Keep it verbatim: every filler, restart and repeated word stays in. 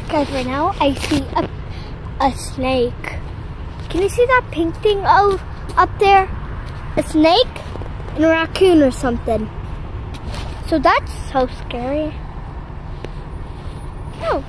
Guys, right now I see a, a snake. Can you see that pink thing oh, up there? A snake and a raccoon or something. So that's so scary. Oh,